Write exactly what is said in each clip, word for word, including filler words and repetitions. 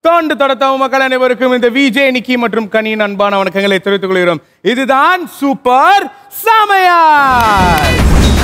தோண்டு தொடத்தவும் மக்கள் அனைவருக்கும் இந்த விஜய் நிக்கி மற்றும் கனியின் அன்பான வணக்கங்களை தெரிவித்துக் கொள்கிறோம். இதுதான் சூப்பர் சமையல்.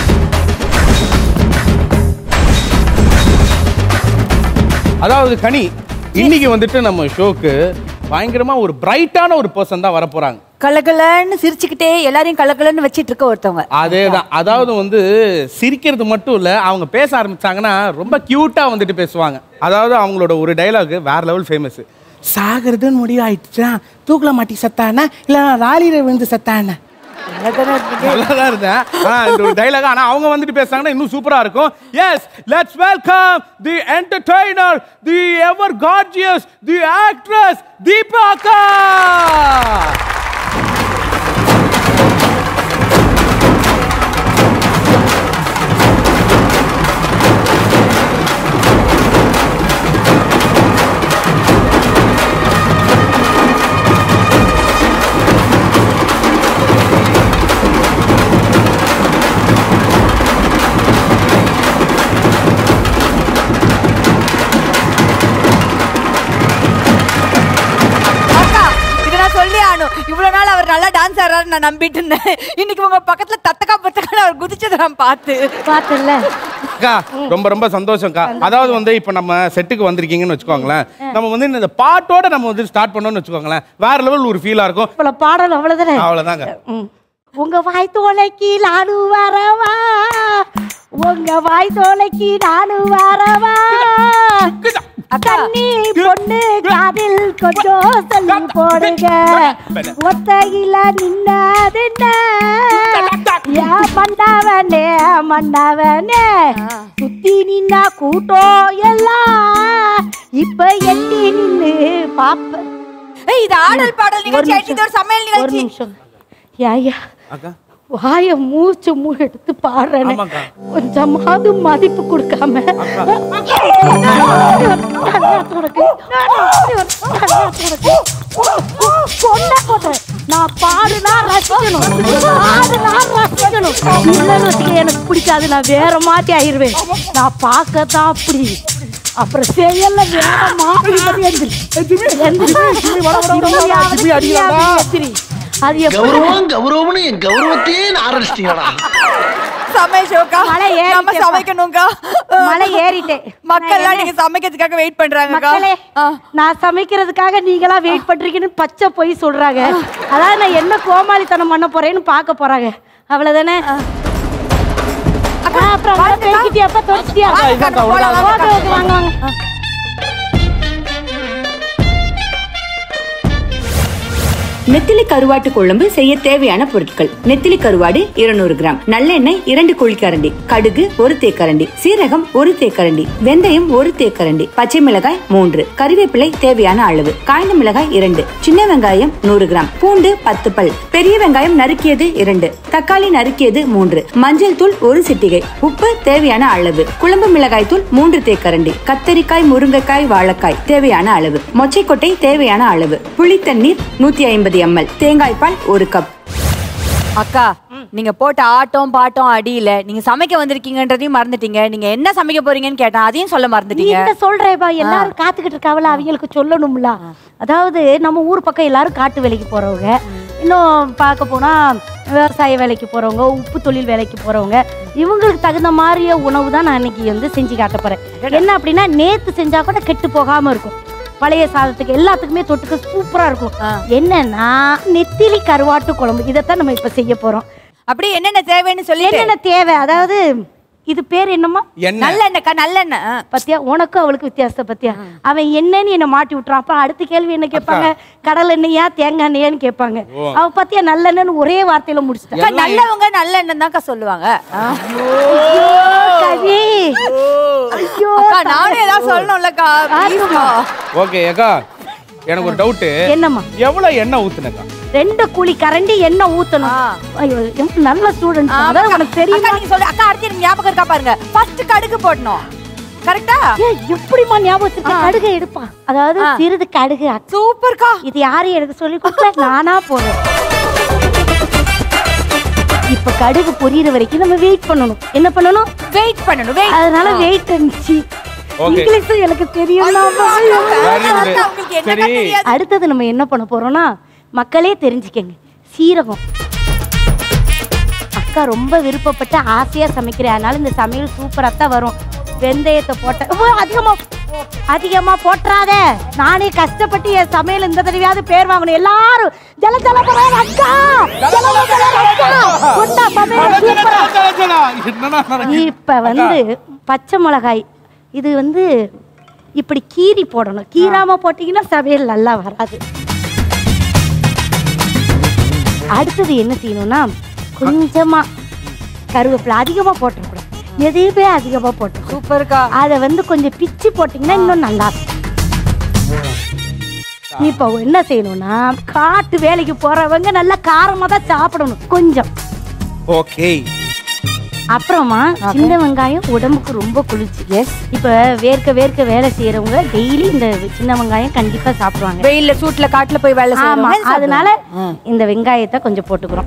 அதாவது கனி, இன்னைக்கு வந்துட்டு நம்ம ஷோக்கு பயங்கரமா ஒரு பிரைட்டான ஒரு பர்சன் தான் வர போறாங்க. கலகலன்னு சிரிச்சுக்கிட்டே எல்லாரையும் கலகலன்னு வச்சிட்டு இருக்க ஒருத்தவங்க. அதேதான். அதாவது வந்து சிரிக்கிறது மட்டும் இல்ல, அவங்க பேச ஆரம்பிச்சாங்கன்னா ரொம்ப கியூட்டா வந்துட்டு பேசுவாங்க. அதாவது அவங்களோட ஒரு டைலாக் வேற லெவல் ஃபேமஸ். சாகிறதுன்னு முடிவு ஆயிடுச்சா, தூக்கல மாட்டி சத்தானா இல்ல ராலியில விழுந்து சத்தானா. நல்லாதான் இருந்தேன் இந்த ஒரு டைலாக். ஆனா அவங்க வந்துட்டு பேசுறாங்கன்னா இன்னும் சூப்பரா இருக்கும். Yes, let's welcome the entertainer, the ever gorgeous, the actress Deepa அக்கா. இவ்வளவு நாள் அவர் நல்லா டான்ஸ் ஆடுறாரு நான் நம்பிட்டு இருந்தேன். இன்னைக்கு உங்க பக்கத்துல தத்தக்கா பத்தக்கா அவர் குதிச்சதை நான் பார்த்து பார்த்தேன்ல அக்கா. ரொம்ப ரொம்ப சந்தோஷம்க்கா. அதாவது வந்து இப்ப நம்ம செட்டுக்கு வந்திருக்கீங்கன்னு வச்சுக்கோங்களேன், நம்ம வந்து இந்த பாட்டோட நம்ம வந்து ஸ்டார்ட் பண்ணோம்னு வச்சுக்கோங்களேன், வேற லெவல் ஒரு ஃபீலா இருக்கும். பாடல் அவ்வளவுதானே? அவ்வளவுதாங்க. உங்க வாய் தோலைக்கு நானு வரவா, உங்க வாய் தோலைக்கு நானு வரவா, கண்ணி பொண்ணு காதில் கொஞ்சம் சொல்லி போடுங்க, ஒத்தையில நின்னதுன்ன மண்டவனே மண்டவனே, சுத்தி நின்னா கூட்டம் எல்லாம் இப்ப எட்டி நின்னு பாப்ப. இது ஆடல் பாடல் நிகழ்ச்சி, ஒரு சமையல் நிகழ்ச்சி. ஐயா வாய மூச்சு மூ எடுத்து பாடுறேன், கொஞ்சமாவது மதிப்பு கொடுக்காம. நான் பாடுனா ரசிக்கணும், பாடுனா ரசிக்கணும். இல்லைன்னு எனக்கு பிடிக்காது, நான் வேற மாத்தி ஆயிருவேன். நான் பார்க்கத்தான் அப்படி, அப்புறம் செய்யல வேற மாத்தி எந்திரி. அது கௌரவம் கௌரவம்னு என் கௌரவத்தையே ஆரம்பிச்சிட்டீங்களா? சமைச்சோக்கா, மலை ஏறி நம்ம சமைக்கணும்க்கா. மலை ஏறிட்டேன். மக்கள் நீங்க சமைக்கிறதுக்காக வெயிட் பண்றாங்க. நான் சமைக்கிறதுக்காக நீங்களா வெயிட் பண்றீங்கன்னு பச்சை போய் சொல்றாங்க. அதாவது நான் என்ன கோமாளித்தனம் பண்ண போறேன்னு பார்க்க போறாங்க, அவ்வளவுதானே? அப்புறம் பேசிட்டியாப்பா, தோச்சிட்டியா? வாங்க வாங்க. நெத்திலி கருவாட்டு குழம்பு செய்ய தேவையான பொருட்கள்: நெத்திலி கருவாடு இருநூறு கிராம், நல்லெண்ணெய் இரண்டு குழிக்கரண்டி, கடுகு ஒரு தேக்கரண்டி, சீரகம் ஒரு தேக்கரண்டி, வெந்தயம் ஒரு தேக்கரண்டி, பச்சை மிளகாய் மூன்று, கறிவேப்பிலை தேவையான அளவு, காய்ந்த மிளகாய் இரண்டு, சின்ன வெங்காயம் நூறு கிராம், பூண்டு பத்து பல், பெரிய வெங்காயம் நறுக்கியது இரண்டு, தக்காளி நறுக்கியது மூன்று, மஞ்சள் தூள் ஒரு சிட்டிகை, உப்பு தேவையான அளவு, குழம்பு மிளகாய் தூள் மூன்று தேக்கரண்டி, கத்தரிக்காய் முருங்கைக்காய் வாழைக்காய் தேவையான அளவு, மொச்சைக்கொட்டை தேவையான அளவு, புளி தண்ணீர் நூத்தி ஐம்பது எம்எல், தேங்காய் பால் ஒரு கப். அக்கா, நீங்க போட்ட ஆட்டம் பாட்டம் அடியில நீங்க சமைக்க வந்திருக்கீங்கன்றதையும் மறந்துட்டீங்க. நீங்க என்ன சமைக்க போறீங்கன்னு கேட்டா அதையும் சொல்ல மறந்துட்டீங்க. என்ன சொல்றேப்பா, எல்லாரும் காத்துக்கிட்டு இருக்காவல, அவங்களுக்கு சொல்லணும்ல. அதாவது நம்ம ஊர் பக்கம் எல்லாரும் காட்டு வேலைக்கு போறவங்க, இன்னும் பார்க்க போனா விவசாய வேலைக்கு போறவங்க, உப்பு தொழில் வேலைக்கு போறவங்க, இவங்களுக்கு தகுந்த மாதிரியே உணவு தான் நான் இன்னைக்கு வந்து செஞ்சு காட்ட போறேன். என்ன அப்படின்னா, நேத்து செஞ்சா கூட கெட்டு போகாம இருக்கும். பழைய சாதத்துக்கு எல்லாத்துக்குமே தொட்டுக்க சூப்பரா இருக்கும். என்னன்னா நெத்திலி கருவாட்டு குழம்பு, இதைத்தான் நம்ம இப்ப செய்ய போறோம். அப்படி என்னென்ன தேவைன்னு சொல்லி, என்னென்ன தேவை, அதாவது இது பேர் என்னமா? நல்லெண்ணெய். நல்லெண்ணெய் பத்தியா, உனக்கும் அவளுக்கு வித்தியாசத்தை பத்தியா? அவன் என்னன்னு என்ன மாட்டி விட்டுறான். அப்ப அடுத்த கேள்வி என்ன கேட்பாங்க, கடல் எண்ணெயா தேங்காய் எண்ணெயான்னு கேட்பாங்க. அவ பத்தியா நல்லெண்ணெய்னு ஒரே வார்த்தையில முடிச்சுட்டா. நல்லவங்க நல்லெண்ணெய் தான்க்கா சொல்லுவாங்க. நானே ஏதாவது சொல்லணும்லக்கா. ஓகே அக்கா, எனக்கு ஒரு டவுட். என்னம்மா? எவ்வளவு எண்ணெய் ஊத்துனக்கா? ரெண்டு குழி கரண்டி எண்ணெய் ஊத்தணும். ஐயோ, நல்ல ஸ்டூடண்ட். அதான் உனக்கு தெரியுமா? நீ சொல்லு அக்கா. அடுத்து ஞாபகம் இருக்கா பாருங்க. ஃபர்ஸ்ட் கடுகு போடணும். கரெக்ட்டா? எப்படிமா ஞாபகம் வச்சிருக்க? கடுகு எடுப்பா. அதாவது சிறிது கடுகு. சூப்பர்க்கா. இது யாரு எனக்கு சொல்லி கொடுக்கல, நானா போறேன். இப்ப கடுகு பொரியிற வரைக்கும் நம்ம வெயிட் பண்ணணும். என்ன பண்ணணும்? வெயிட் பண்ணணும். அதனால வெயிட் இருந்துச்சு. இங்கிலீஷ் எனக்கு தெரியும். சரி, அடுத்தது நம்ம என்ன பண்ண போறோம்னா, மக்களே தெரிஞ்சுக்கங்க, சீரகம். அக்கா ரொம்ப விருப்பப்பட்டு ஆசையா சமைக்கிறேன், அதனால இந்த சமையல் சூப்பரா தான் வரும். வெந்தயத்தை போட்ட அதிகமா அதிகமா போட்டுறாத, நானே கஷ்டப்பட்டு என் சமையல் இந்த தடவையாவது பேர் வாங்கணும். எல்லாரும் ஜல ஜல அக்கா இப்ப வந்து பச்சை மிளகாய் இது வந்து இப்படி கீரி போடணும். கீராம போட்டீங்கன்னா சமையல் நல்லா வராது. அடுத்தது என்ன செய்யணும்னா, கொஞ்சமா கருவேப்பிலை அதிகமா போட்டுக்கூடாது, எதையுமே அதிகமா போட்டு சூப்பர்க்கா. அதை வந்து கொஞ்சம் பிச்சு போட்டீங்கன்னா இன்னும் நல்லா இருக்கும். இப்போ என்ன செய்யணும்னா, காட்டு வேலைக்கு போறவங்க நல்லா காரமா தான் சாப்பிடணும் கொஞ்சம். ஓகே. அப்புறமா சின்ன வெங்காயம் உடம்புக்கு ரொம்ப குளிர்ச்சி. எஸ். இப்ப வேர்க்க வேர்க்க வேலை செய்யறவங்க டெய்லி இந்த சின்ன வெங்காயம் கண்டிப்பா சாப்பிடுவாங்க. வெயில்ல சூட்ல காட்டுல போய் வேலை செய்யறவங்க. அதனால இந்த வெங்காயத்தை கொஞ்சம் போட்டுக்கிறோம்.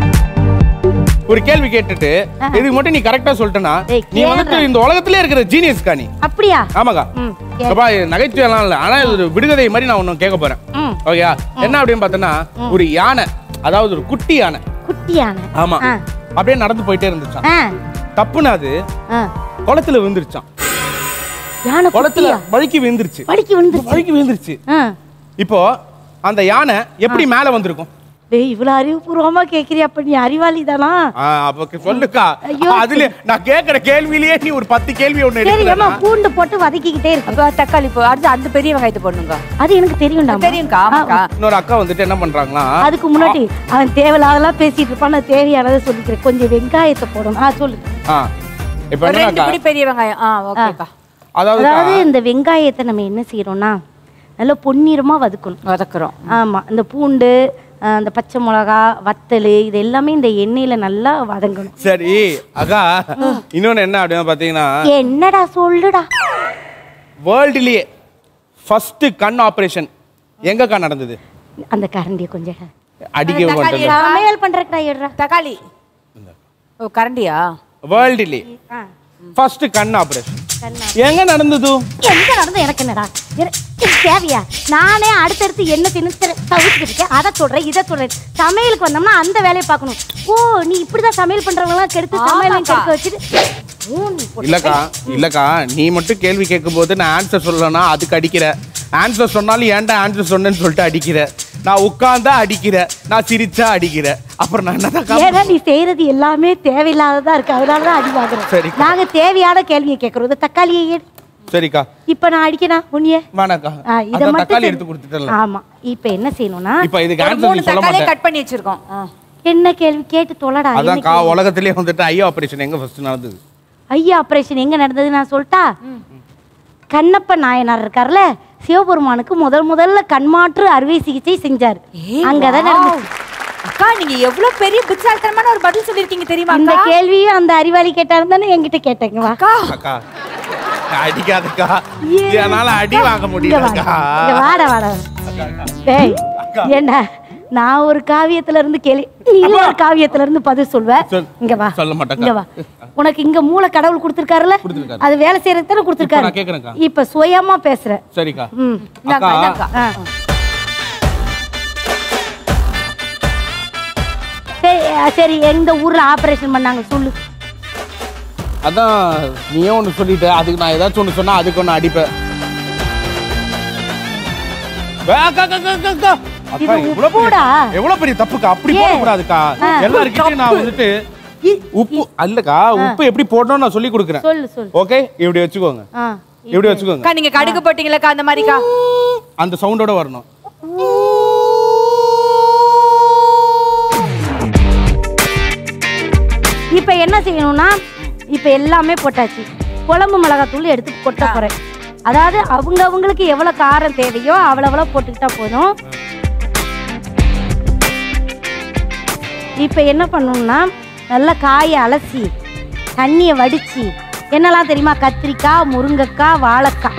ஒரு கேள்வி கேட்டுட்டு இதுக்கு மட்டும் நீ கரெக்டா சொல்லிட்டனா, நீ வந்துட்டு இந்த உலகத்திலே இருக்கிற ஜீனியஸ் கா நீ. அப்படியா? ஆமாக்கா. அப்பா நகைச்சுவை எல்லாம் இல்ல, ஆனா இது விடுகதை மாதிரி நான் ஒன்னு கேட்க போறேன். ஓகேயா? என்ன அப்படின்னு பார்த்தனா, ஒரு யானை, அதாவது ஒரு குட்டி யானை. குட்டி யானை. ஆமா. அப்படியே நடந்து போயிட்டே இருந்துச்சான். தப்புனா அது குளத்துல விழுந்துருச்சான். யானை குளத்துல வழுக்கி விழுந்துருச்சு. வழுக்கி விழுந்துருச்சு. வழுக்கி விழுந்துருச்சு. இப்போ அந்த யானை எப்படி மேல வந்திருக்கும்? டேய், இவ்வளவு அறிவுபூர்வமா கேக்குறியா? அப்ப நீ அறிவாளி தானா? அப்ப சொல்லுக்கா. அதுல நான் கேக்குற கேள்வியிலேயே நீ ஒரு பத்து கேள்வி ஒண்ணு எடுக்கறேன். பூண்டு போட்டு வதக்கிக்கிட்டே இருக்கு. தக்காளி போ, அடுத்து அந்த பெரிய வெங்காயத்தை போடுங்க. அது எனக்கு தெரியும்டா. தெரியும்க்கா. ஆமாக்கா. இன்னொரு அக்கா வந்துட்டு என்ன பண்றாங்களா, அதுக்கு முன்னாடி அவன் தேவையில்லாதெல்லாம் பேசிட்டு இருப்பான், நான் தேவையானதை சொல்லிக்கிறேன். கொஞ்சம் வெங்காயத்தை போடணும். ஆ சொல்லு. இப்போ ரெண்டு பிடி பெரிய வெங்காயம். ஆ ஓகேக்கா. அதாவது இந்த வெங்காயத்தை நம்ம என்ன செய்யறோம்னா, நல்லா பொன்னிறமா வதக்கணும். வதக்குறோம். ஆமா. இந்த பூண்டு, அந்த பச்சை மிளகா, வத்தல், இது எல்லாமே இந்த எண்ணெயில நல்லா வதங்கணும். சரி அக்கா, இன்னொன்னு என்ன அப்படின்னு பாத்தீங்கன்னா, என்னடா சொல்லுடா, வேர்ல்டுலயே ஃபர்ஸ்ட் கண் ஆபரேஷன் எங்கக்கா நடந்தது? அந்த கரண்டியை கொஞ்சம் அடிக்க மாட்டேன். சமையல் பண்றக்கா எடுறா. தக்காளி. ஓ கரண்டியா? வேர்ல்டுலயே ஃபர்ஸ்ட் கண் ஆபரேஷன் எங்க நடந்தது? எங்க நடந்தது எனக்கு என்னடா தேவையா? நானே அடுத்தடுத்து என்ன தின்னு தவிர்த்துட்டு இருக்கேன், அதை சொல்றேன் இதை சொல்றேன். சமையலுக்கு வந்தோம்னா அந்த வேலையை பார்க்கணும். ஓ, நீ இப்படிதான் சமையல் பண்றவங்களாம் கெடுத்து சமையல் கெடுக்க வச்சுட்டு. இல்லக்கா இல்லக்கா, நீ மட்டும் கேள்வி கேட்கும் போது நான் ஆன்சர் சொல்லணும்னா அதுக்கு அடிக்கிற. ஆன்சர் சொன்னாலும் ஏன்டா ஆன்சர் சொன்னேன்னு சொல்லிட்டு அடிக்கிற. நான் உட்கார்ந்தா அடிக்கிற, நான் சிரிச்சா அடிக்கிற. அப்புறம் நான் என்னதான்? ஏன்னா நீ செய்யறது எல்லாமே தேவையில்லாததா இருக்கு, அதனாலதான் அடி வாங்குறோம். சரி, நாங்க தேவையான கேள்வியை கேட்கறோம். இந்த தக்காளியை சரிக்கா இப்ப நான் அடிக்கணும் உன்னியே வேணாக்கா. இத மட்டும் தக்காளி எடுத்து கொடுத்துட்டேன். ஆமா. இப்போ என்ன செய்யணும்னா, இப்போ இதுக்கு ஆன்சர் நீ சொல்ல தக்காளி கட் பண்ணி வச்சிருக்கோம். என்ன கேள்வி கேட்டு தொலைடா. அதான்க்கா, உலகத்திலே வந்துட்டு ஐ ஆபரேஷன் எங்க ஃபர்ஸ்ட் நடந்தது? ஐ ஆபரேஷன் எங்க நடந்தது நான் சொல்லிட்டா? கண்ணப்ப நாயனார் இருக்கார்ல, சிவபெருமானுக்கு முதல் முதல்ல கண்மாற்று அறுவை சிகிச்சை செஞ்சார். அங்கதான் நடந்துச்சு. அக்கா, நீங்க எவ்வளவு பெரிய புத்திசாலித்தனமான ஒரு பதில் சொல்லிருக்கீங்க தெரியுமா? இந்த கேள்வியும் அந்த அறிவாளி கேட்டாரு தானே என்கிட்ட கேட்டேங்க. அக்கா அக்கா அடிக்காதக்கா, என்னால அடி வாங்க முடியலக்கா. வாடா வாடா. டேய் ஏண்டா, நான் ஒரு காவியத்துல இருந்து கேள்வி, நீ ஒரு காவியத்துல இருந்து பதில் சொல்வ. இங்க வா. சொல்ல மாட்டேன். இங்க வா. உனக்கு இங்க மூளை கடவுள் கொடுத்திருக்காருல, அது வேலை செய்யறதுக்கு தானே கொடுத்திருக்காரு. இப்ப சுயமா பேசுற. சரிக்கா. ம். சரி, எந்த ஊர்ல ஆபரேஷன் பண்ணாங்க சொல்லு. அதான் நீயே ஒண்ணு சொல்லிட்ட, அதுக்கு நான் ஏதாச்சும் ஒண்ணு சொன்னா அதுக்கு ஒண்ணு அடிப்பேன். எவ்வளவு பெரிய தப்புக்கா, அப்படி போடக்கூடாதுக்கா. எல்லாருக்கிட்டையும் நான் வந்துட்டு உப்பு அல்லக்கா, உப்பு எப்படி போடணும்னு நான் சொல்லி கொடுக்குறேன். சொல்லு சொல்லு. ஓகே, இப்படி வச்சுக்கோங்க, இப்படி வச்சுக்கோங்க. நீங்க கடுகு போட்டீங்களா அந்த மாதிரிக்கா? அந்த சவுண்டோட வரணும். இப்ப என்ன செய்யணும்னா, இப்ப எல்லாமே போட்டாச்சு. குழம்பு மிளகாத்தூள் எடுத்து கொட்ட போறேன். அதாவது அவங்க அவங்களுக்கு எவ்வளவு காரம் தேவையோ அவ்வளவு அவ்வளவு போட்டுக்கிட்டா போதும். இப்ப என்ன பண்ணணும்னா, நல்லா காயை அலசி தண்ணியை வடிச்சு, என்னெல்லாம் தெரியுமா, கத்திரிக்காய், முருங்கைக்காய், வாழைக்காய்,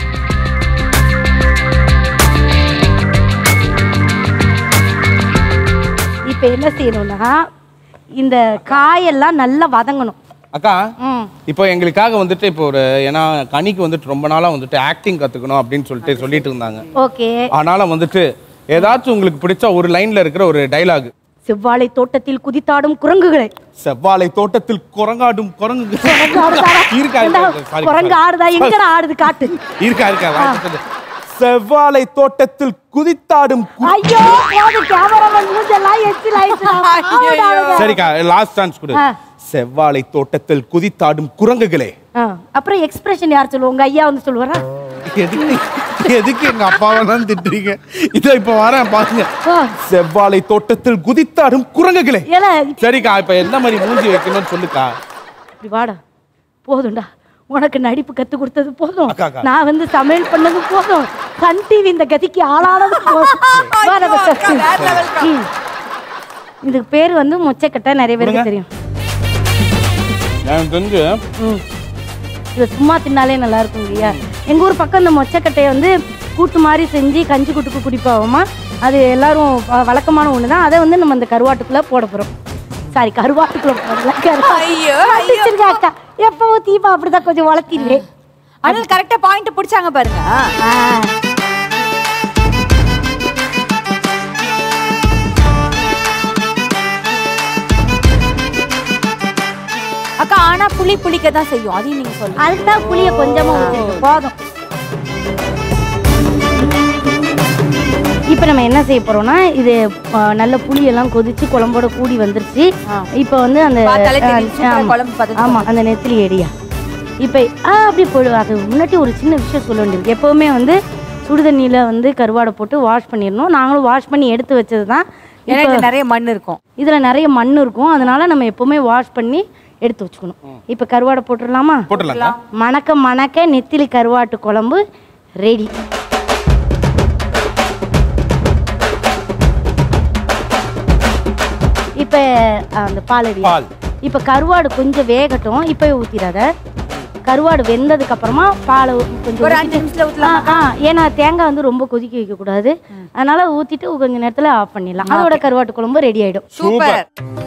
இப்ப என்ன செய்யணும்னா, இந்த காயெல்லாம் நல்லா வதங்கணும். அக்கா இப்போ எங்களுக்காக வந்துட்டு இப்போ ஒரு ஏன்னா கனிக்கு வந்துட்டு ரொம்ப நாளா வந்துட்டு ஆக்டிங் கத்துக்கணும் அப்படின்னு சொல்லிட்டு சொல்லிட்டு இருந்தாங்க. ஓகே. ஆனால வந்துட்டு ஏதாச்சும் உங்களுக்கு பிடிச்ச ஒரு லைன்ல இருக்கிற ஒரு டைலாக். செவ்வாழை தோட்டத்தில் குதித்தாடும் குரங்குகளே. செவ்வாழை தோட்டத்தில் குரங்காடும் குரங்கு. குரங்கு ஆடுதா? எங்கடா ஆடுது காட்டு. இருக்கா இருக்கா. செவ்வாழை தோட்டத்தில் குதித்தாடும். ஐயோ போடு கேமராமேன் மூஞ்செல்லாம் எச்சில் ஆயிடுச்சு. சரிக்கா லாஸ்ட் சான்ஸ் கொடு. செவ்வாழை தோட்டத்தில் குதித்தாடும் குரங்குகளே. அப்புறம் எக்ஸ்பிரஷன் யார் சொல்லுவாங்க? உங்க ஐயா வந்து சொல்லுவாரா? எதுக்கு எதுக்கு எங்க அப்பாவை தான் திட்டுறீங்க? இதோ இப்ப வரேன் பாருங்க. செவ்வாழை தோட்டத்தில் குதித்தாடும் குரங்குகளே. சரிக்கா இப்ப எந்த மாதிரி மூஞ்சி வைக்கணும்னு சொல்லுக்கா. இப்படி வாடா போதும்டா. உனக்கு நடிப்பு கத்து கொடுத்தது போதும், நான் வந்து சமையல் பண்ணது போதும், சன் டிவி இந்த கதிக்கு ஆளானது போதும். இதுக்கு பேர் வந்து மொச்சக்கட்டை. நிறைய பேருக்கு தெரியும். இதை சும்மா தின்னாலே நல்லா இருக்கும் இல்லையா? எங்க ஊர் பக்கம் இந்த மொச்சக்கட்டையை வந்து கூட்டு மாதிரி செஞ்சு கஞ்சி கூட்டுக்கு குடிப்பாவோமா. அது எல்லாரும் வழக்கமான ஒன்று தான். அதை வந்து நம்ம இந்த கருவாட்டுக்குள்ள போட போறோம். சாரி கருவாட்டுக்குள்ள போடல. அக்கா எப்பவும் தீபா அப்படிதான் கொஞ்சம் வளர்த்திடுவேன். ஆனால் கரெக்டா பாயிண்ட் பிடிச்சாங்க பாருங்க. அக்கா ஆனா புளி புளிக்க தான் செய்யும். அதையும் நீங்க சொல்லுங்க. அதுக்கு தான் புளியை கொஞ்சமா ஊற்றிட்டு போதும். இப்போ நம்ம என்ன செய்ய போறோம்னா இது நல்ல புளியெல்லாம் கொதிச்சு குழம்போட கூடி வந்துருச்சு. இப்போ வந்து அந்த ஆமா அந்த நெத்திலி ஏரியா இப்போ அப்படி போயிடுவோம். அது முன்னாடி ஒரு சின்ன விஷயம் சொல்ல வேண்டியது. எப்போவுமே வந்து சுடுதண்ணியில் வந்து கருவாடை போட்டு வாஷ் பண்ணிடணும். நாங்களும் வாஷ் பண்ணி எடுத்து வச்சது தான். எனக்கு நிறைய மண் இருக்கும், இதில் நிறைய மண் இருக்கும். அதனால நம்ம எப்போவுமே வாஷ் பண்ணி எடுத்து வச்சுக்கணும். இப்போ கருவாடை போட்டுடலாமா? போட்டுடலாம். மணக்க மணக்க நெத்திலி கருவாட்டு குழம்பு ரெடி. இப்போ அந்த பால் அடி. இப்போ கருவாடு கொஞ்சம் வேகட்டும். இப்போ ஊற்றிடாத. கருவாடு வெந்ததுக்கு அப்புறமா பால் கொஞ்சம் ஏன்னா தேங்காய் வந்து ரொம்ப கொதிக்க வைக்க கூடாது. அதனால ஊற்றிட்டு கொஞ்சம் நேரத்தில் ஆஃப் பண்ணிடலாம். அதோட கருவாட்டு குழம்பு ரெடி ஆயிடும். சூப்பர்.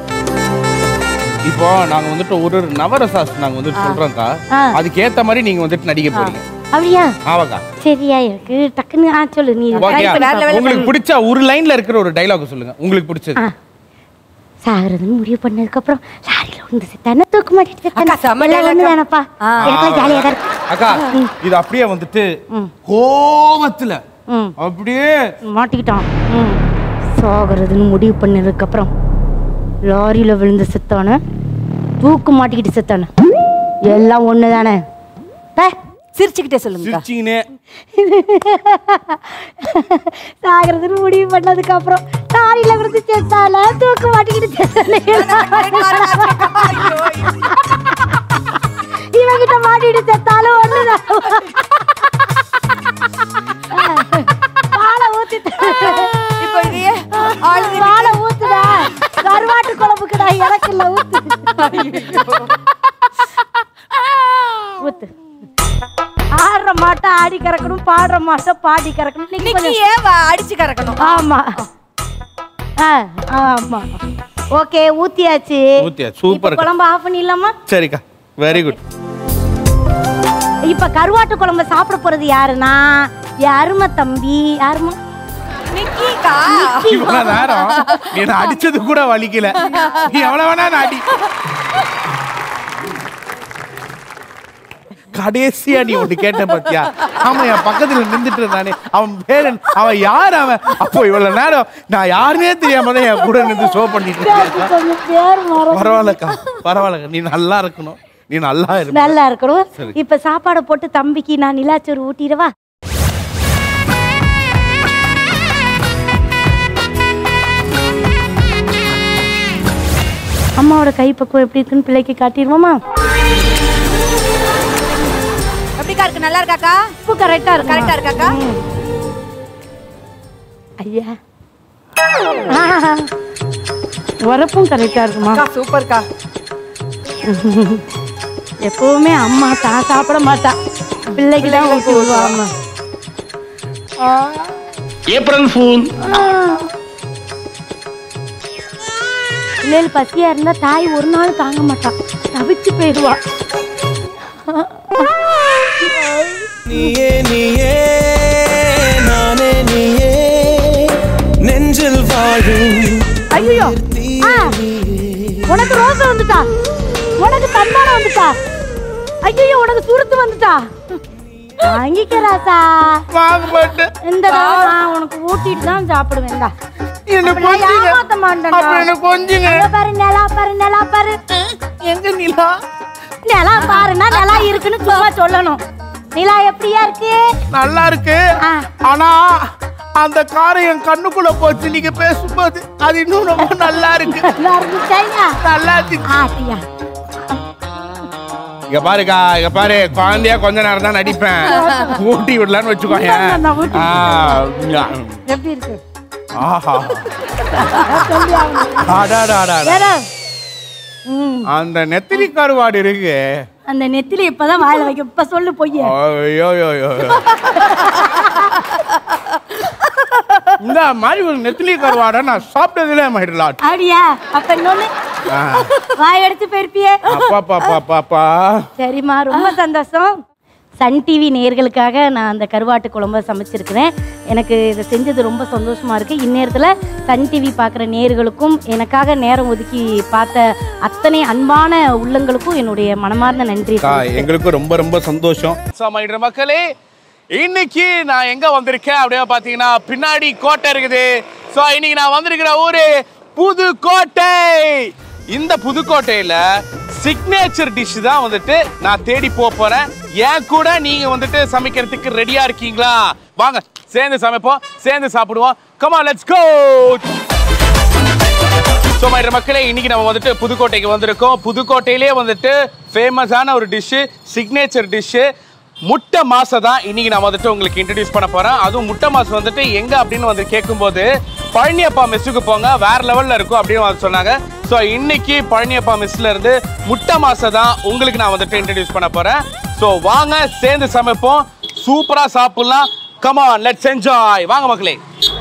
இப்போ நாங்க வந்துட்டு ஒரு நவரசாஸ் நாங்க வந்துட்டு சொல்றோம்க்கா. அதுக்கு ஏத்த மாதிரி நீங்க வந்துட்டு நடிக்க போறீங்க. அப்படியா? ஆமாக்கா. சரியா இருக்கு. டக்குன்னு ஆ சொல்லு. நீ உங்களுக்கு பிடிச்ச ஒரு லைன்ல இருக்கிற ஒரு டைலாக் சொல்லுங்க. உங்களுக்கு பிடிச்சது. சாகிறதுன்னு முடிவு பண்ணதுக்கு அப்புறம் லாரியில வந்து செத்தானே தூக்க மாட்டிட்டு ஒண்ணுதானப்பா. எனக்கு ஜாலியா தான் இருக்கு. அக்கா இது அப்படியே வந்துட்டு கோபத்துல அப்படியே மாட்டிக்கிட்டான். சாகிறதுன்னு முடிவு பண்ணதுக்கு அப்புறம் லாரியில விழுந்து செத்தானே தூக்கு மாட்டிக்கிட்டு செத்தானே எல்லாம் ஒண்ணுதானே. சிரிச்சுக்கிட்டே சொல்லுங்க. சாகிறதுன்னு முடிவு பண்ணதுக்கு அப்புறம் லாரியில விழுந்து செத்தால தூக்கு மாட்டிக்கிட்டு செத்தானே இவங்கிட்ட மாட்டிட்டு செத்தாலும் ஒண்ணுதான். பாலை ஊத்திட்டு இப்போ இதையே பாலை ஊத்துத கருவாட்டு குழம்புக்கு நான் எனக்கு இல்ல ஊத்து ஊத்து. ஆடுற மாட்டை ஆடி கறக்கணும், பாடுற மாட்டை பாடி கறக்கணும், அடிச்சு கறக்கணும். ஆமா ஆமா. ஓகே ஊத்தியாச்சு. சூப்பர். குழம்பு ஆஃப் பண்ணிடலாமா? சரிக்கா வெரி குட். இப்ப கருவாட்டு குழம்பு சாப்பிட போறது யாருன்னா யாருமா தம்பி? யாருமா? நிக்கிக்கா. இவ்வளவு நேரம் என்ன அடிச்சது கூட வலிக்கல. நீ எவ்வளவு வேணா அடி. கடைசியா நீ ஒண்ணு கேட்ட பாத்தியா? ஆமா என் பக்கத்துல நின்றுட்டு இருந்தானே அவன் பேரன். அவன் யார் அவன்? அப்போ இவ்வளவு நேரம் நான் யாருன்னே தெரியாம தான் என் கூட நின்று ஷோ பண்ணிட்டு இருக்கேன். பரவாயில்லக்கா பரவாயில்லக்கா. நீ நல்லா இருக்கணும். நீ நல்லா இரு. நல்லா இருக்கணும். இப்ப சாப்பாடை போட்டு தம்பிக்கு நான் நிலாச்சோறு ஊட்டிடவா? அம்மாவோட கைப்பக்குவம் எப்படி இருக்குன்னு பிள்ளைக்கு காட்டிடுவோமா? எப்படிக்கா இருக்கு? நல்லா இருக்காக்கா? உப்பு கரெக்டா இருக்கு. கரெக்டா இருக்காக்கா? ஐயா உரப்பும் கரெக்டா இருக்குமா? சூப்பர்க்கா. எப்பவுமே அம்மா தான் சாப்பிட மாட்டா, பிள்ளைக்கு தான் ஊட்டி விடுவாங்க. April fool. பிள்ளைகள் பசியா இருந்தா தாய் ஒரு நாள் தாங்க மாட்டான். தவிச்சு போயிடுவா. நீயே நீயே நானே நீயே நெஞ்சில் வாழும். ஐயோ உனக்கு ரோசை வந்துட்டா, உனக்கு தன்மானம் வந்துட்டா, ஐயோ உனக்கு சுருத்து வந்துட்டா. வாங்கிக்கிறாசா வாங்க மாட்டேன். இந்த தடவை நான் உனக்கு ஊட்டிட்டு தான் சாப்பிடுவேன்டா. எனக்கு நான் ஏமாத்த மாட்டேன்டா. அப்புறம் எனக்கு கொஞ்சுங்க. அங்க பாரு நிலா பாரு நிலா பாரு. எங்க நிலா? நிலா பாருன்னா நிலா இருக்குன்னு சும்மா சொல்லணும். நிலா எப்படியா இருக்கு? நல்லா இருக்கு. ஆ. ஆனா அந்த காரை என் கண்ணுக்குள்ள போச்சு நீங்க பேசும்போது. அது இன்னும் ரொம்ப நல்லா இருக்கு. நல்லா இருந்துச்சா? நல்லா இருக்கு. ஆட்டியா இங்க பாருக்கா, இங்க பாரு, குழந்தையா கொஞ்ச நேரம் தான் நடிப்பேன். ஊட்டி விடலான்னு வச்சுக்கோங்க. இந்தாங்க, ஊட்டி ஆ, எப்படி இருக்கு? ஆஹா. சொல்லி ஆகணும். அடாடாடா. வேற? ம், அந்த நெத்திலி கருவாடு இருக்கு. அந்த நெத்திலி இப்பதான் வாயில வைக்க. இப்ப சொல்லு பொய்ய. ஐயோ ஐயோ ஐயோ. இந்த மாதிரி ஒரு நெத்திலி கருவாடை நான் சாப்பிட்டதுல மயிடலாம். அப்படியா? அப்ப இன்னொன்னு வாய் எடுத்து போயிருப்பியே. அப்பா பாப்பா. சரிம்மா, ரொம்ப சந்தோஷம். சன் டிவி நேயர்களுக்காக நான் அந்த கருவாட்டு குழம்பை சமைச்சிருக்கிறேன். எனக்கு இதை செஞ்சது ரொம்ப சந்தோஷமா இருக்கு. இந்நேரத்தில் சன் டிவி பார்க்குற நேயர்களுக்கும் எனக்காக நேரம் ஒதுக்கி பார்த்த அத்தனை அன்பான உள்ளங்களுக்கும் என்னுடைய மனமார்ந்த நன்றி. எங்களுக்கும் ரொம்ப ரொம்ப சந்தோஷம். சமைக்கிற மக்களே, இன்னைக்கு நான் எங்க வந்திருக்கேன் அப்படியே பாத்தீங்கன்னா பின்னாடி கோட்டை இருக்குது. ஸோ இன்னைக்கு நான் வந்திருக்கிற ஊரு புதுக்கோட்டை. இந்த புதுக்கோட்டையில சிக்னேச்சர் டிஷ் தான் வந்துட்டு நான் தேடி போக போறேன். ஏன் கூட நீங்க வந்துட்டு சமைக்கிறதுக்கு ரெடியா இருக்கீங்களா? வாங்க சேர்ந்து சமைப்போம், சேர்ந்து சாப்பிடுவோம். Come on, let's go. So my dear மக்களே, இன்னைக்கு நம்ம வந்துட்டு புதுக்கோட்டைக்கு வந்திருக்கோம். புதுக்கோட்டையிலே வந்துட்டு ஃபேமஸான ஒரு டிஷ்ஷு, சிக்னேச்சர் டிஷ்ஷு முட்டை மாசை தான் இன்னைக்கு நான் வந்துட்டு உங்களுக்கு இன்ட்ரடியூஸ் பண்ண போறேன். அதுவும் முட்டை மாசு வந்துட்டு எங்க அப்படின்னு வந்து கேட்கும்போது பழனியப்பா மெஸ்ஸுக்கு போங்க, வேற லெவல்ல இருக்கும் அப்படின்னு வந்து சொன்னாங்க. ஸோ இன்னைக்கு பழனியப்பா மெஸ்ல இருந்து முட்டை மாசை தான் உங்களுக்கு நான் வந்துட்டு இன்ட்ரடியூஸ் பண்ண போறேன். ஸோ வாங்க சேர்ந்து சமைப்போம், சூப்பரா சாப்பிடலாம். Come on, let's enjoy. வாங்க மக்களே.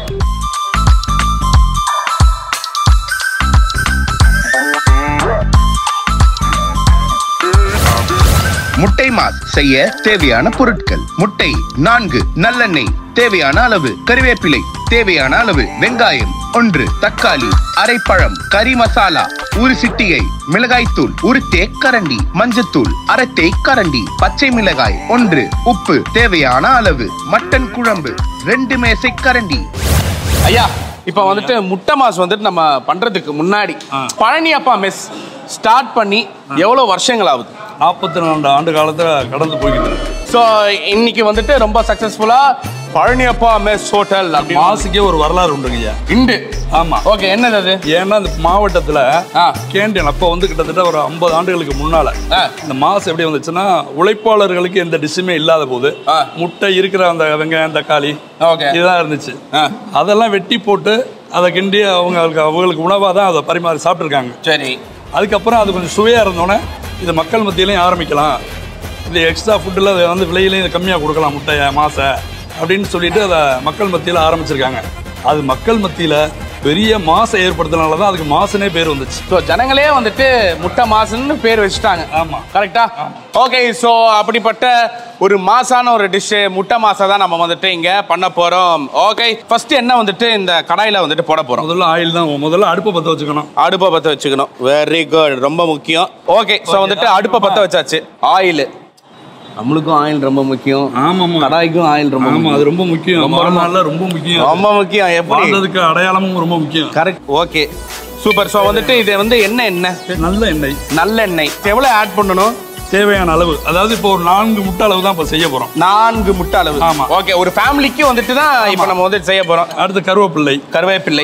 முட்டை மாஸ் செய்ய தேவையான பொருட்கள்: முட்டை நான்கு, நல்லெண்ணெய் தேவையான அளவு, கறிவேப்பிலை தேவையான அளவு, வெங்காயம் ஒன்று, தக்காளி அரை பழம், கறி மசாலா ஒரு சிட்டிகை, மிளகாய்த்தூள் ஒரு தேக்கரண்டி, மஞ்சத்தூள் அரை தேக்கரண்டி, பச்சை மிளகாய் ஒன்று, உப்பு தேவையான அளவு, மட்டன் குழம்பு ரெண்டு மேசை கரண்டி. ஐயா, இப்ப வந்துட்டு முட்டை மாஸ் வந்துட்டு நம்ம பண்றதுக்கு முன்னாடி பழனியப்பா மெஸ் ஸ்டார்ட் பண்ணி எவ்வளவு வருஷங்கள் ஆகுது? நாற்பத்தி ரெண்டு ஆண்டு காலத்தில் கடந்து போய்கிட்டு. ஸோ இன்னைக்கு வந்துட்டு ரொம்ப சக்சஸ்ஃபுல்லா பழனியப்பா மெஸ் ஹோட்டல் அப்படின்னு மாசுக்கே ஒரு வரலாறு உண்டுங்கய்யா. இண்டு. ஆமா. ஓகே, என்னது அது? ஏன்னா இந்த மாவட்டத்தில் கேண்டீன் அப்போ வந்து கிட்டத்தட்ட ஒரு ஐம்பது ஆண்டுகளுக்கு முன்னால இந்த மாசு எப்படி வந்துச்சுன்னா, உழைப்பாளர்களுக்கு எந்த டிஷ்ஷுமே இல்லாத போது முட்டை இருக்கிற அந்த வெங்காயம் தக்காளி இதுதான் இருந்துச்சு. அதெல்லாம் வெட்டி போட்டு அதை கிண்டி அவங்களுக்கு அவங்களுக்கு உணவாக தான் அதை பரிமாறி சாப்பிட்ருக்காங்க. சரி. அதுக்கப்புறம் அது கொஞ்சம் சுவையாக இருந்தோன்னே இது மக்கள் மத்தியிலையும் ஆரம்பிக்கலாம், இந்த எக்ஸ்ட்ரா ஃபுட்டில் அதை வந்து விலையிலையும் இதை கம்மியாக கொடுக்கலாம் முட்டையை மாசை அப்படின்னு சொல்லிட்டு அதை மக்கள் மத்தியில் ஆரம்பிச்சிருக்காங்க. அது மக்கள் மத்தியில் பெரிய மாசை ஏற்படுத்தினால தான் அதுக்கு மாசுனே பேர் வந்துச்சு. ஸோ ஜனங்களே வந்துட்டு முட்டை மாசுன்னு பேர் வச்சுட்டாங்க. ஆமாம், கரெக்டா? ஓகே. ஸோ அப்படிப்பட்ட ஒரு மாசான ஒரு டிஷ்ஷு முட்டை மாசை தான் நம்ம வந்துட்டு இங்கே பண்ண போகிறோம். ஓகே, ஃபர்ஸ்ட் என்ன வந்துட்டு இந்த கடாயில் வந்துட்டு போட போகிறோம்? முதல்ல ஆயில் தான். முதல்ல அடுப்பை பற்ற வச்சுக்கணும். அடுப்பை பற்ற வச்சுக்கணும். வெரி குட், ரொம்ப முக்கியம். ஓகே, ஸோ வந்துட்டு அடுப்பை பற்ற வச்சாச்சு. ஆயில், நம்மளுக்கும் ஆயில் ரொம்ப முக்கியம். ஆமாம், கடாய்க்கும் ஆயில் ரொம்ப ஆமாம், அது ரொம்ப முக்கியம். ரொம்ப நாளில் ரொம்ப முக்கியம், ரொம்ப முக்கியம். எப்படி அதுக்கு அடையாளமும் ரொம்ப முக்கியம். கரெக்ட். Okay, super. ஸோ வந்துட்டு இது வந்து என்ன எண்ணெய்? நல்ல எண்ணெய். நல்ல எண்ணெய் எவ்வளோ ஆட் பண்ணணும்? தேவையான அளவு. அதாவது இப்போ ஒரு நான்கு முட்டை அளவு தான் இப்போ செய்ய போகிறோம். நான்கு முட்டை அளவு. ஆமா. ஓகே, ஒரு ஃபேமிலிக்கு வந்துட்டு தான் இப்போ நம்ம வந்துட்டு செய்ய போகிறோம். அடுத்து கருவேப்பிள்ளை. கருவேப்பிள்ளை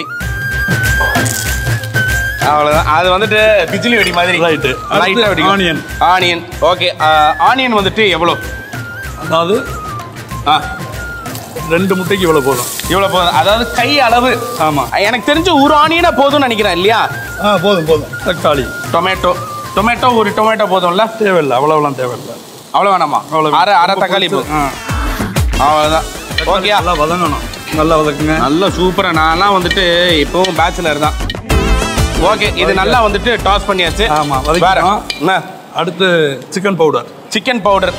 அவ்வளோதான். அது வந்துட்டு பிஜிலி வெடி மாதிரி. ரைட்டு. லைட்டாக வெடி. ஆனியன். ஆனியன். ஓகே, ஆனியன் வந்துட்டு எவ்வளோ? அதாவது ஆ ரெண்டு முட்டைக்கு இவ்வளோ போதும். இவ்வளோ போதும், அதாவது கை அளவு. ஆமாம், எனக்கு தெரிஞ்சு ஒரு ஆனியனா போதும்னு நினைக்கிறேன் இல்லையா? ஆ போதும் போதும். தக்காளி, டொமேட்டோ. டொமேட்டோ ஒரு டொமேட்டோ போதும்ல? தேவையில்லை, அவ்வளோலாம் தேவையில்லை. அவ்வளோ வேணாமா? அவ்வளோ. அரை அரை தக்காளி போதும். அவ்வளோதான். ஓகே, நல்லா வதங்கணும். நல்லா வதக்குங்க. நல்லா சூப்பராக. நான்லாம் வந்துட்டு இப்போவும் பேச்சுலர் தான். ஓகே, இது நல்லா வந்துட்டு டாஸ் பண்ணியாச்சு. ஆமாம், வதக்கிட்டோம். அடுத்து சிக்கன் பவுடர். Chicken powder.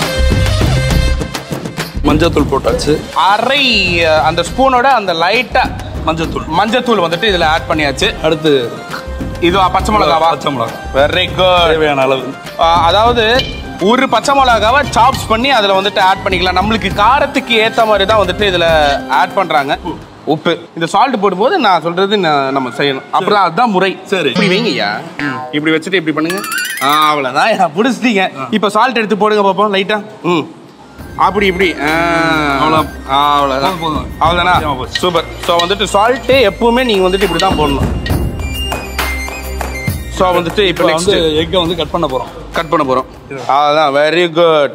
மஞ்சத்தூள் போட்டாச்சு. அரை அந்த ஸ்பூனோட அந்த லைட்டா மஞ்சத்தூள் மஞ்சத்தூள் வந்துட்டு இதுல ஆட் பண்ணியாச்சு. அடுத்து இது பச்சை மிளகாவா? பச்சை மிளகா. Very good. தேவையான அளவு. அதாவது ஒரு பச்சை மிளகாவை சாப்ஸ் பண்ணி அதில் வந்துட்டு ஆட் பண்ணிக்கலாம். நம்மளுக்கு காரத்துக்கு ஏற்ற மாதிரி தான் வந்துட்டு இதில் ஆட் பண்ணுறாங்க. உப்பு. இந்த சால்ட் போடும்போது நான் சொல்றது நம்ம செய்யணும். அப்புறம் அதுதான் முறை. சரி, இப்படி வைங்கய்யா. இப்படி வச்சுட்டு இப்படி பண்ணுங்க. ஆ அவ்வளோதான், பிடிச்சிட்டீங்க. இப்போ சால்ட் எடுத்து போடுங்க பார்ப்போம் லைட்டா. ம் அப்படி இப்படி அவ்வளோதான் அவ்வளோதானா? சூப்பர். ஸோ வந்துட்டு சால்ட்டு எப்பவுமே நீங்கள் வந்துட்டு இப்படி தான் போடணும். ஸோ வந்துட்டு இப்போ வந்து எக்கை வந்து கட் பண்ண போகிறோம். கட் பண்ண போகிறோம். அதான் வெரி குட்.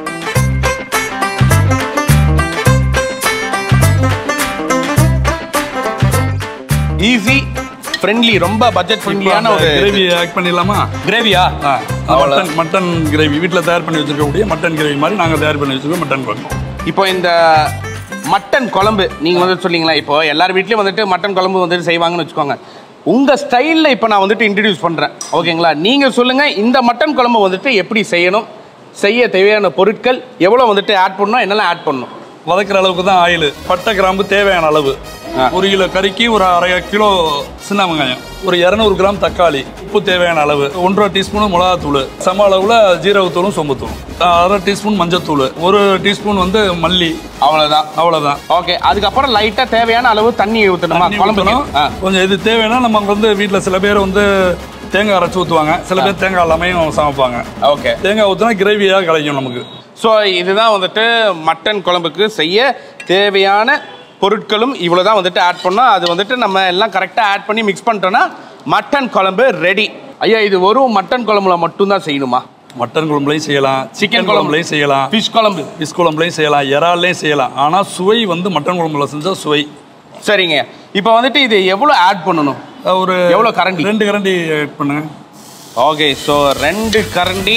ஈஸி ஃப்ரெண்ட்லி, ரொம்ப பட்ஜெட் ஃப்ரெண்ட்லியான ஒரு கிரேவி ஆட் பண்ணிடலாமா? கிரேவியா? மட்டன் மட்டன் கிரேவி வீட்டில் தயார் பண்ணி வச்சிருக்கக்கூடிய மட்டன் கிரேவி மாதிரி நாங்கள் தயார் பண்ணி வச்சிருக்கோம் மட்டன் குழம்பு. இப்போ இந்த மட்டன் குழம்பு நீங்கள் வந்து சொன்னீங்களா, இப்போ எல்லார் வீட்லேயும் வந்துட்டு மட்டன் குழம்பு வந்துட்டு செய்வாங்கன்னு வச்சுக்கோங்க. உங்கள் ஸ்டைலில் இப்போ நான் வந்துட்டு இன்ட்ரடியூஸ் பண்ணுறேன், ஓகேங்களா? நீங்கள் சொல்லுங்கள் இந்த மட்டன் குழம்பு வந்துட்டு எப்படி செய்யணும், செய்ய தேவையான பொருட்கள் எவ்வளோ வந்துட்டு ஆட் பண்ணணும், என்னெல்லாம் ஆட் பண்ணணும். வதக்கிற அளவுக்கு தான் ஆயில். பட்டை கிராம்பு தேவையான அளவு. ஒரு கிலோ கறிக்கு ஒரு அரை கிலோ சின்ன வெங்காயம், ஒரு இரநூறு கிராம் தக்காளி, உப்பு தேவையான அளவு, ஒன்றரை டீஸ்பூன் மிளகாத்தூள், சம அளவில் ஜீரகத்தூளும் சோம்புத்தூளும், அரை டீஸ்பூன் மஞ்சத்தூள், ஒரு டீஸ்பூன் வந்து மல்லி. அவ்வளோதான் அவ்வளோதான் ஓகே. அதுக்கப்புறம் லைட்டாக தேவையான அளவு தண்ணி ஊற்றணுமா? குழம்புணும் கொஞ்சம் இது தேவைன்னா நம்ம வந்து வீட்டில் சில பேர் வந்து தேங்காய் அரைச்சி ஊற்றுவாங்க, சில பேர் தேங்காய் எல்லாமையும் சமைப்பாங்க. ஓகே. தேங்காய் ஊற்றினா கிரேவியாக கிடைக்கும் நமக்கு. ஸோ இதுதான் வந்துட்டு மட்டன் குழம்புக்கு செய்ய தேவையான பொருட்களும் இவ்வளோ தான் வந்துட்டு ஆட் பண்ணோம். அது வந்துட்டு நம்ம எல்லாம் கரெக்டாக ஆட் பண்ணி மிக்ஸ் பண்ணிட்டோன்னா மட்டன் குழம்பு ரெடி. ஐயா, இது வெறும் மட்டன் குழம்புல மட்டும்தான் செய்யணுமா? மட்டன் குழம்புலையும் செய்யலாம், சிக்கன் குழம்புலையும் செய்யலாம், ஃபிஷ் குழம்பு ஃபிஷ் குழம்புலையும் செய்யலாம், இறால்லையும் செய்யலாம். ஆனால் சுவை வந்து மட்டன் குழம்புல செஞ்சால் சுவை. சரிங்க. இப்போ வந்துட்டு இது எவ்வளோ ஆட் பண்ணணும்? ஒரு எவ்வளோ கரண்டி? ரெண்டு கரண்டி ஆட் பண்ணுங்க. ஓகே. ஸோ ரெண்டு கரண்டி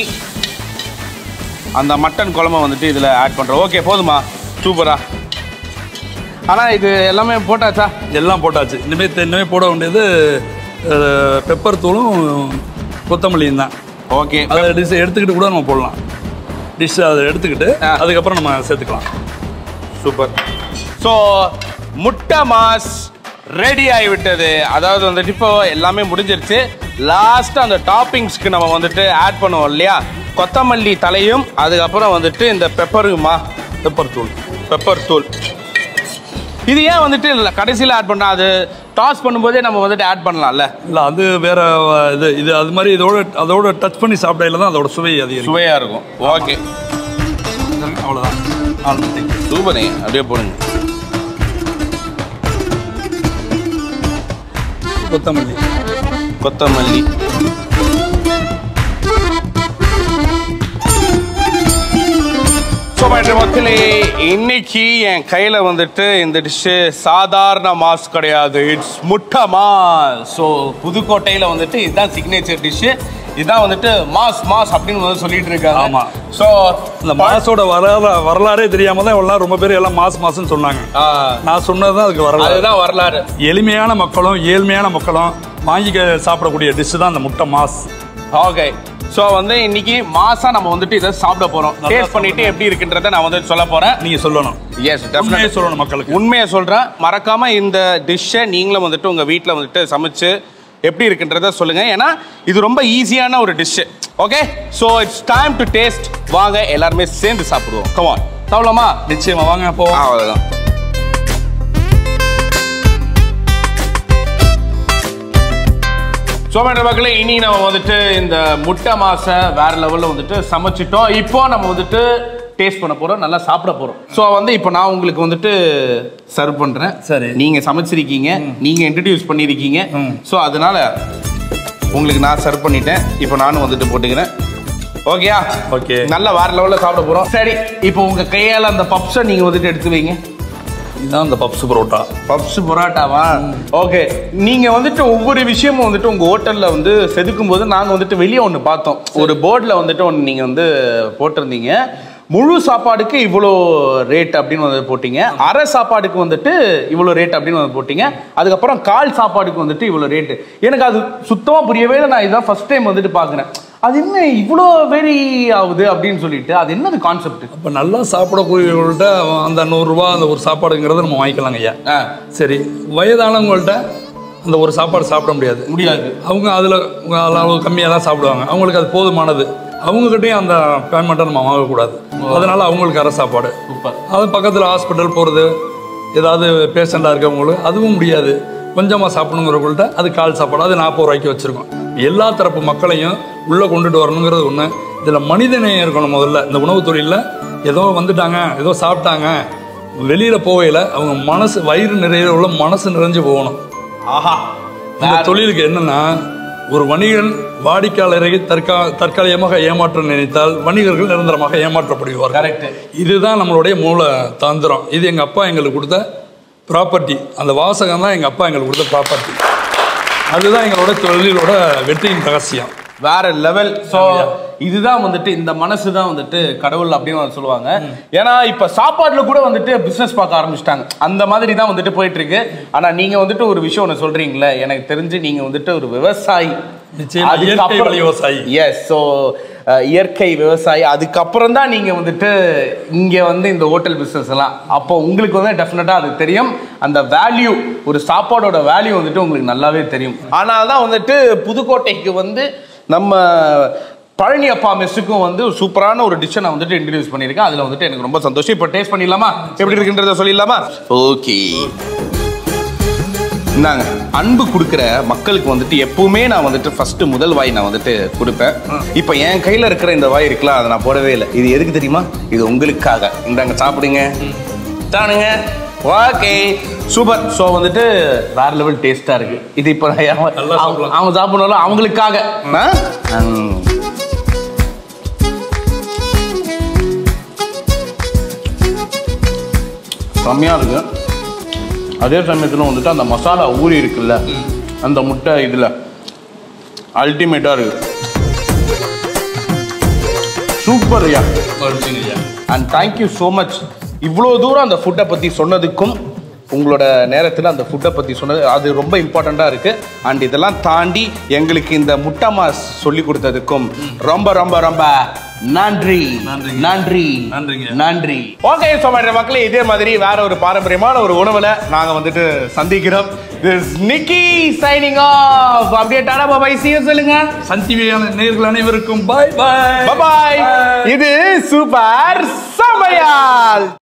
அந்த மட்டன் குழம்பை வந்துட்டு இதில் ஆட் பண்ணுறோம். ஓகே, போதுமா? சூப்பரா. ஆனால் இது எல்லாமே போட்டாச்சா? எல்லாம் போட்டாச்சு. இனிமேல் இனிமேல் போட வேண்டியது பெப்பர் தூளும் கொத்தமல்லியும் தான். ஓகே. அதை டிஷ் எடுத்துக்கிட்டு கூட நம்ம போடலாம். டிஷ் அதை எடுத்துக்கிட்டு அதுக்கப்புறம் நம்ம சேர்த்துக்கலாம். சூப்பர். ஸோ முட்டை மாஸ் ரெடி ஆகிவிட்டது. அதாவது வந்துட்டு இப்போ எல்லாமே முடிஞ்சிருச்சு. லாஸ்ட்டு அந்த டாப்பிங்ஸ்க்கு நம்ம வந்துட்டு ஆட் பண்ணுவோம் இல்லையா, கொத்தமல்லி தலையும் அதுக்கப்புறம் வந்துட்டு இந்த பெப்பருமா, பெப்பர் தூள். பெப்பர் தூள் இது ஏன் வந்துட்டு இல்லை கடைசியில் ஆட் பண்ணா? அது டாஸ் பண்ணும்போதே நம்ம வந்துட்டு ஆட் பண்ணலாம்ல. இல்லை, அது வேற இது. இது அது மாதிரி இதோட அதோட டச் பண்ணி சாப்பிடையில தான் அதோட சுவை அதிகம் சுவையாக இருக்கும். ஓகே, அவ்வளோதான். சூப்பரே. அப்படியே போடுங்க. கொத்தமல்லி கொத்தமல்லி மக்களே, இன்னைக்கு என் கையில வந்துட்டு இந்த டிஷ்ஷு சாதாரண மாஸ் கிடையாது, இட்ஸ் முட்டை மாஸ். ஸோ புதுக்கோட்டையில வந்துட்டு இதுதான் சிக்னேச்சர் டிஷ்ஷு. இதுதான் வந்துட்டு மாஸ் மாஸ் அப்படின்னு வந்து சொல்லிட்டு இருக்காங்க. ஆமா. ஸோ இந்த மாஸோட வரலாறு வரலாறே தெரியாம தான் எல்லாம் ரொம்ப பேர் எல்லாம் மாஸ் மாஸ்ன்னு சொன்னாங்க. நான் சொன்னதுதான் அதுக்கு வரலாறு. அதுதான் வரலாறு. எளிமையான மக்களும் ஏழ்மையான மக்களும் வாங்கி சாப்பிடக்கூடிய டிஷ் தான் அந்த முட்டை மாஸ். ஓகே. ஸோ வந்து இன்னைக்கு மாசா நம்ம வந்துட்டு இதை சாப்பிட போறோம். டேஸ்ட் பண்ணிட்டு எப்படி இருக்குன்றத நான் வந்து சொல்ல போறேன். நீங்க சொல்லணும். எஸ், உண்மையை சொல்லணும் மக்களுக்கு. உண்மையை சொல்றேன். மறக்காம இந்த டிஷ்ஷை நீங்களும் வந்துட்டு உங்க வீட்டில் வந்துட்டு சமைச்சு எப்படி இருக்குன்றத சொல்லுங்க. ஏன்னா இது ரொம்ப ஈஸியான ஒரு dish. Okay. So it's time to taste. வாங்க எல்லாருமே சேர்ந்து சாப்பிடுவோம். Come on. சாப்பிடலாமா? நிச்சயமா வாங்க. அப்போ அவ்வளோதான். சோமேட்ட மக்களே, இனி நம்ம வந்துட்டு இந்த முட்டை மாசை வேற லெவலில் வந்துட்டு சமைச்சிட்டோம். இப்போ நம்ம வந்துட்டு டேஸ்ட் பண்ண போறோம், நல்லா சாப்பிட போறோம். ஸோ வந்து இப்போ நான் உங்களுக்கு வந்துட்டு சர்வ் பண்றேன். சரி. நீங்க சமைச்சிருக்கீங்க, நீங்க இன்ட்ரடியூஸ் பண்ணிருக்கீங்க. ஸோ அதனால உங்களுக்கு நான் சர்வ் பண்ணிட்டேன். இப்போ நானும் வந்துட்டு போட்டுக்கிறேன். ஓகேயா? ஓகே. நல்லா வேற லெவலில் சாப்பிட போறோம். சரி, இப்போ உங்க கையால் அந்த பப்ஸை நீங்க வந்துட்டு எடுத்து வைங்க. இதுதான் இந்த பப்ஸ் பரோட்டா. பப்ஸ் பரோட்டாவா? ஓகே. நீங்க வந்துட்டு ஒவ்வொரு விஷயமும் வந்துட்டு உங்க ஹோட்டல்ல வந்து செதுக்கும் போது நாங்க வந்துட்டு வெளியே ஒன்று பார்த்தோம். ஒரு போர்டில் வந்துட்டு ஒன்று நீங்க வந்து போட்டிருந்தீங்க. முழு சாப்பாடுக்கு இவ்வளோ ரேட் அப்படின்னு வந்து போட்டீங்க, அரை சாப்பாடுக்கு வந்துட்டு இவ்வளோ ரேட் அப்படின்னு வந்து போட்டீங்க, அதுக்கப்புறம் கால் சாப்பாடுக்கு வந்துட்டு இவ்வளோ ரேட்டு. எனக்கு அது சுத்தமாக புரியவே இல்லை. நான் இதுதான் ஃபர்ஸ்ட் டைம் வந்துட்டு பார்க்குறேன். அது என்ன இவ்வளோ வெரி ஆகுது அப்படின்னு சொல்லிட்டு அது என்னது கான்செப்ட்? இப்போ நல்லா சாப்பிடக்கூடியவங்கள்ட்ட அந்த நூறுரூவா அந்த ஒரு சாப்பாடுங்கிறத நம்ம வாங்கிக்கலாங்க ஐயா. சரி, வயதானவங்கள்ட்ட அந்த ஒரு சாப்பாடு சாப்பிட முடியாது முடியாது அவங்க அதில் அளவு கம்மியாக தான் சாப்பிடுவாங்க. அவங்களுக்கு அது போதுமானது. அவங்ககிட்டையும் அந்த பேமெண்ட்டை நம்ம வாங்கக்கூடாது. அதனால் அவங்களுக்கு அரை சாப்பாடு. அது பக்கத்தில் ஹாஸ்பிட்டல் போகிறது, ஏதாவது பேஷண்ட்டாக இருக்கவங்களுக்கு அதுவும் முடியாது. கொஞ்சமாக சாப்பிடணுங்கிறவங்கள்ட்ட அது கால் சாப்பாடு, அது நாற்பது ரூபாய்க்கு வச்சுருக்கோம். எல்லா தரப்பு மக்களையும் உள்ளே கொண்டுட்டு வரணுங்கிறது ஒன்று. இதில் மனிதநேயம் இருக்கணும். முதல்ல இந்த உணவு தொழிலில் ஏதோ வந்துட்டாங்க, ஏதோ சாப்பிட்டாங்க, வெளியில் போகையில் அவங்க மனசு வயிறு நிறைய உள்ள மனசு நிறைஞ்சு போகணும். ஆஹா, இந்த தொழிலுக்கு என்னன்னா, ஒரு வணிகன் வாடிக்கையாளரை தற்கா தற்காலிகமாக ஏமாற்ற நினைத்தால் வணிகர்கள் நிரந்தரமாக ஏமாற்றப்படுவார். கரெக்ட். இதுதான் நம்மளுடைய மூல தந்திரம். இது எங்கள் அப்பா எங்களுக்கு கொடுத்த ப்ராப்பர்ட்டி. அந்த வாசகம் தான் எங்கள் அப்பா எங்களுக்கு கொடுத்த ப்ராப்பர்ட்டி. அதுதான் எங்களோட தொழிலோட வெற்றியின் ரகசியம். வேற லெவல். ஸோ இதுதான் வந்துட்டு இந்த மனசு தான் வந்துட்டு கடவுள் அப்படின்னு சொல்லுவாங்க. ஏன்னா இப்ப சாப்பாடுல கூட வந்துட்டு பிசினஸ் பார்க்க ஆரம்பிச்சிட்டாங்க. அந்த மாதிரி தான் வந்துட்டு போயிட்டு இருக்கு. ஆனா நீங்க வந்துட்டு ஒரு விஷயம் ஒன்று சொல்றீங்களே, எனக்கு தெரிஞ்சு நீங்க வந்துட்டு ஒரு விவசாயி. விவசாயி. எஸ். ஸோ இயற்கை விவசாயி. அதுக்கப்புறம் தான் நீங்க வந்துட்டு இங்க வந்து இந்த ஹோட்டல் பிசினஸ் எல்லாம். அப்போ உங்களுக்கு வந்து டெஃபினட்டா அது தெரியும். அந்த வேல்யூ, ஒரு சாப்பாடோட வேல்யூ வந்துட்டு உங்களுக்கு நல்லாவே தெரியும். ஆனால் தான் வந்துட்டு புதுக்கோட்டைக்கு வந்து நம்ம பழனி அப்பா மெஸ்ஸுக்கும் வந்து சூப்பரான ஒரு டிஷ்ஷை நான் வந்துட்டு இன்ட்ரடியூஸ் பண்ணியிருக்கேன். அதில் வந்துட்டு எனக்கு ரொம்ப சந்தோஷம். இப்போ டேஸ்ட் பண்ணிடலாமா, எப்படி இருக்குன்றத சொல்லிடலாமா? ஓகே, இந்தாங்க. அன்பு கொடுக்குற மக்களுக்கு வந்துட்டு எப்பவுமே நான் வந்துட்டு ஃபர்ஸ்ட் முதல் வாய் நான் வந்துட்டு கொடுப்பேன். இப்போ என் கையில் இருக்கிற இந்த வாய் இருக்கலாம், அதை நான் போடவே இல்லை. இது எதுக்கு தெரியுமா? இது உங்களுக்காக. இந்தாங்க, சாப்பிடுங்க. தானுங்க. Okay, super. ஸோ வந்துட்டு வேற லெவல் டேஸ்டா இருக்கு. இது இப்போ அவங்க சாப்பிடணும் அவங்களுக்காக. செம்மையா இருக்கு. அதே சமயத்தில் வந்துட்டு அந்த மசாலா ஊறி இருக்குல்ல, அந்த முட்டை இதுல அல்டிமேட்டா இருக்கு. சூப்பர் ஐயா. And thank you so much. இவ்வளோ தூரம் அந்த ஃபுட்டை பற்றி சொன்னதுக்கும் உங்களோட நேரத்தில் அந்த ஃபுட்டை பற்றி சொன்னது அது ரொம்ப இம்பார்ட்டண்ட்டாக இருக்குது. அண்ட் இதெல்லாம் தாண்டி எங்களுக்கு இந்த முட்டை மாஸ் சொல்லி கொடுத்ததுக்கும் ரொம்ப ரொம்ப ரொம்ப நன்றி நன்றி நன்றி. ஓகே, ஸோ மக்களே, இதே மாதிரி வேற ஒரு பாரம்பரியமான ஒரு உணவுல நாங்கள் வந்துட்டு சந்திக்கிறோம். This Nikki signing off. அப்படியே டாடா பாய் சீ சொல்லுங்க. சன் டிவியான நேயர்கள் அனைவருக்கும் பாய் பாய் பாய். இது சூப்பர் சமையல்.